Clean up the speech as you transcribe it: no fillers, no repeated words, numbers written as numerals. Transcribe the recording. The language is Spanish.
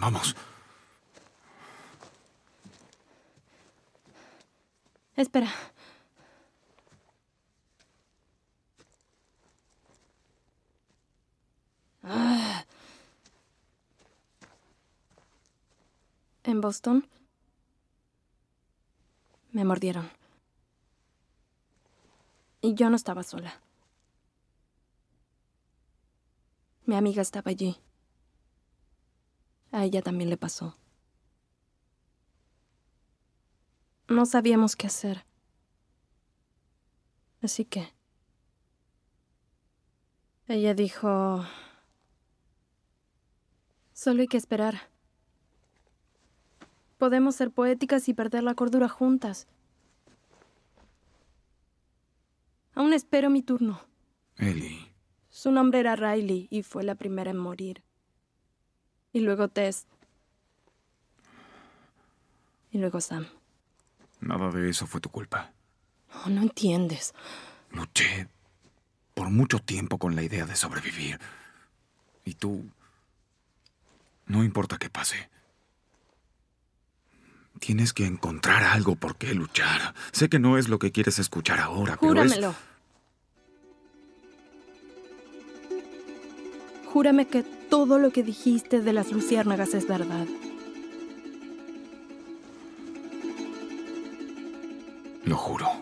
Vamos. Espera. En Boston me mordieron. Y yo no estaba sola. Mi amiga estaba allí. A ella también le pasó. No sabíamos qué hacer. Así que ella dijo, solo hay que esperar. Podemos ser poéticas y perder la cordura juntas. Aún espero mi turno. Ellie. Su nombre era Riley y fue la primera en morir. Y luego Tess. Y luego Sam. Nada de eso fue tu culpa. Oh, no entiendes. Luché por mucho tiempo con la idea de sobrevivir. Y tú... No importa qué pase. Tienes que encontrar algo por qué luchar. Sé que no es lo que quieres escuchar ahora, pero Júramelo. Júrame que todo lo que dijiste de las luciérnagas es verdad. Lo juro.